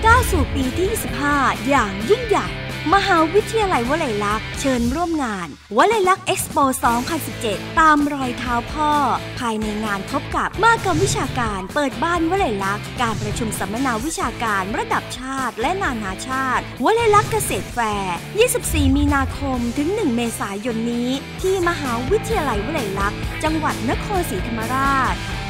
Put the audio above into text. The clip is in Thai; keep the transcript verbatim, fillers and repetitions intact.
ก้าวสู่ปีที่ยี่สิบห้าอย่างยิ่งใหญ่มหาวิทยาลัยวลัยลักษณ์เชิญร่วมงานวลัยลักษณ์เอ็กซ์โป สองพันสิบเจ็ด ตามรอยเท้าพ่อภายในงานพบกับมหกรรมวิชาการเปิดบ้านวลัยลักษณ์การประชุมสัมมนาวิชาการระดับชาติและนานาชาติวลัยลักษณ์เกษตรแฟร์ ยี่สิบสี่ มีนาคมถึง หนึ่ง เมษายนนี้ที่มหาวิทยาลัยวลัยลักษณ์จังหวัดนครศรีธรรมราช